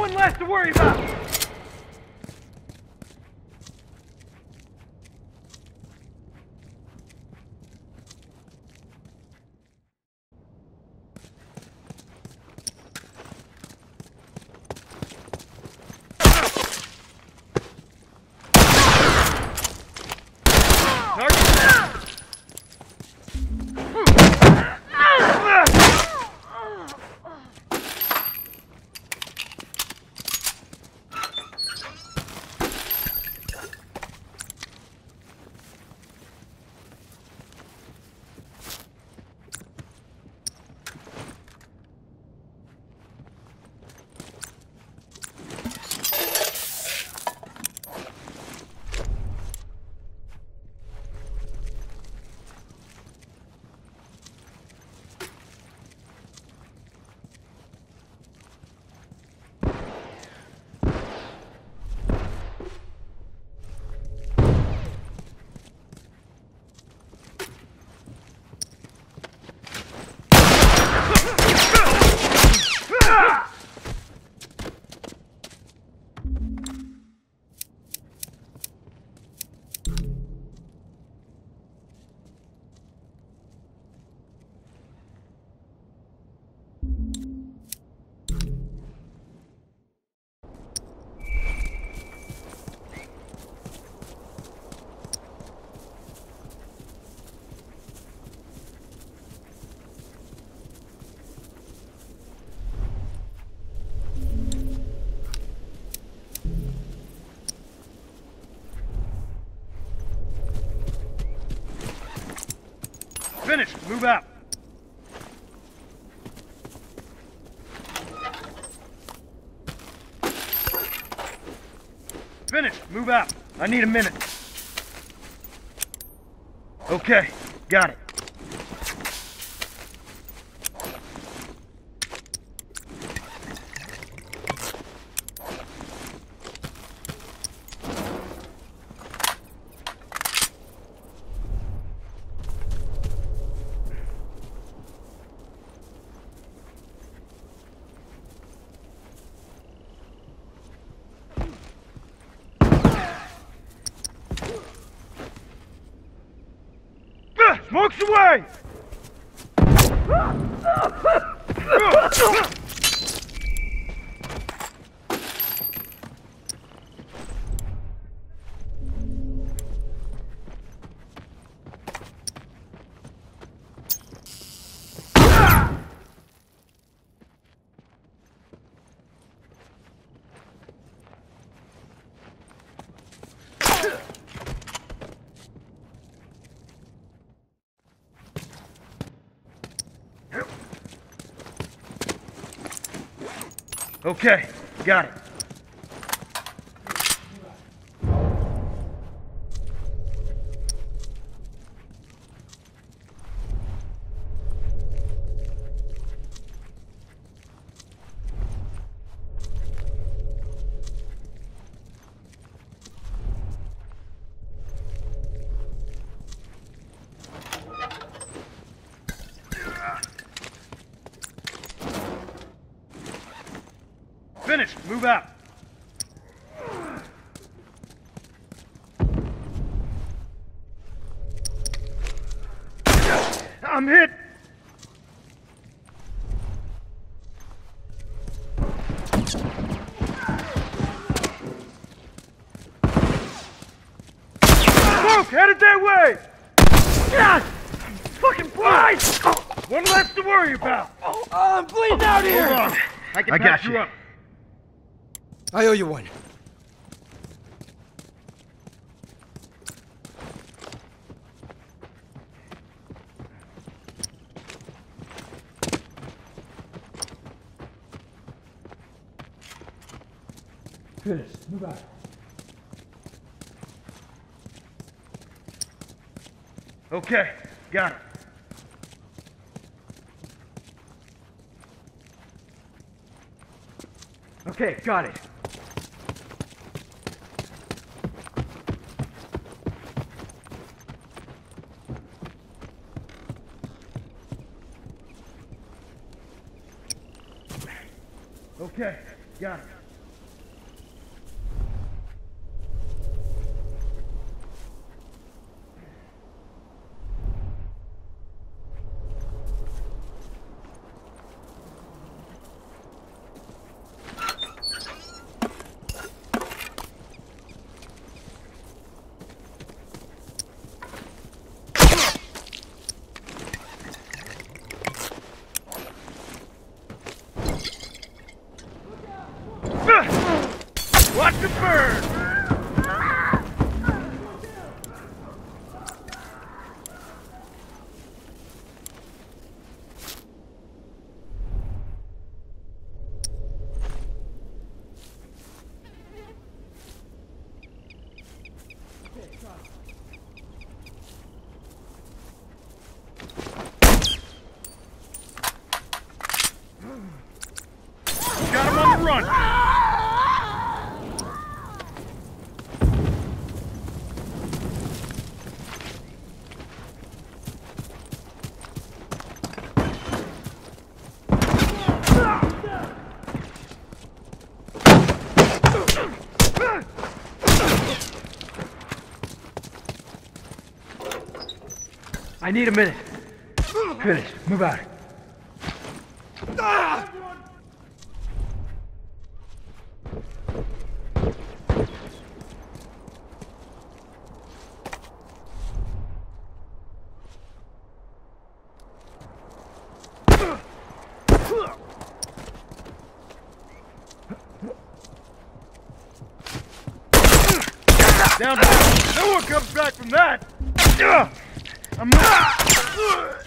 One less to worry about! Finished. Move out. Finished. Move out. I need a minute. Okay. Got it. Smokes away! Okay, got it. Finished. Move out. I'm hit. Smoke, headed that way. God, fucking blind. One less to worry about. I'm bleeding out here. Hold on. I can patch you up. I owe you one. Finished. Move out. Okay, got it. Okay, got it. Okay, got it. Watch it burn! Got him on the run! I need a minute. Finished. Move out. Down, down! No one comes back from that! I'm not...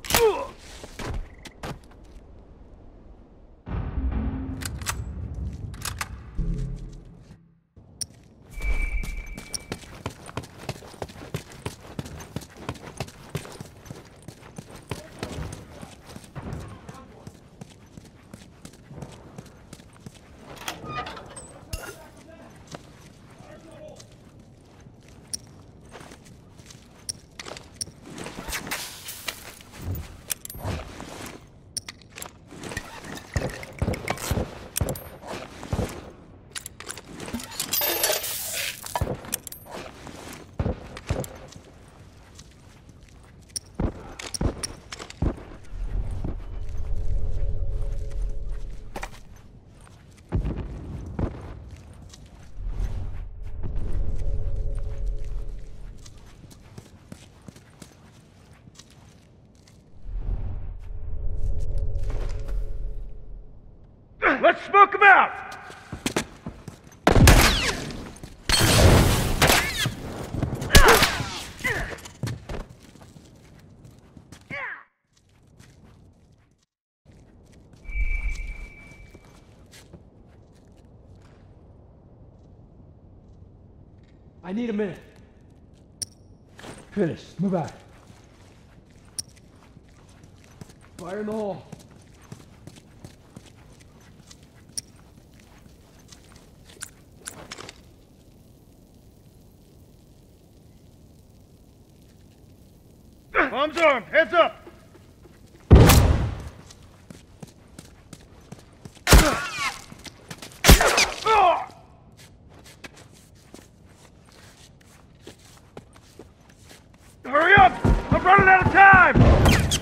Let's smoke him out! I need a minute. Finished. Move out. Fire in the hole. Bombs armed! Heads up! Hurry up! I'm running out of time!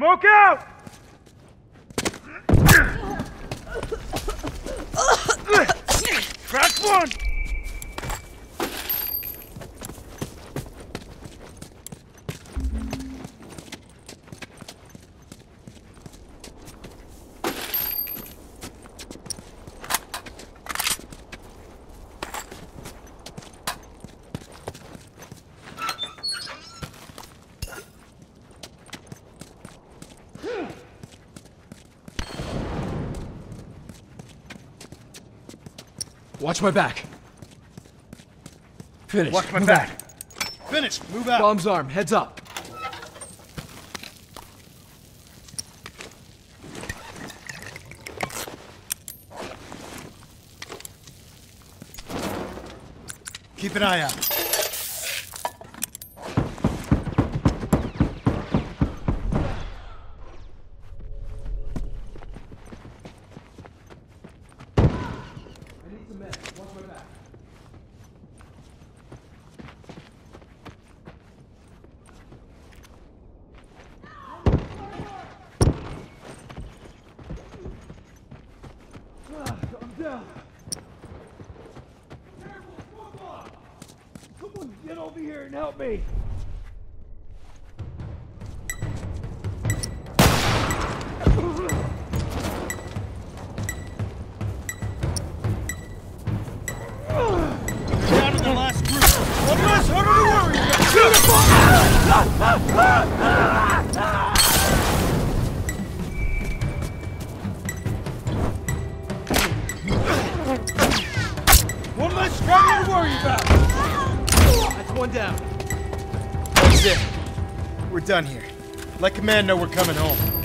Smoke out! Crack one! Watch my back. Finished. Watch my Move back. out. Finished. Move out. Bomb's arm. Heads up. Keep an eye out. Someone get over here and help me! Down to the last group. One less harder to worry about. One less straggler to worry about. That's one down. That's it. We're done here. Let command know we're coming home.